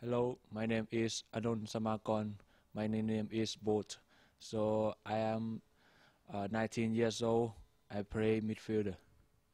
Hello, my name is Anon Samakorn. My name is Boat. So I am 19 years old. I play midfielder.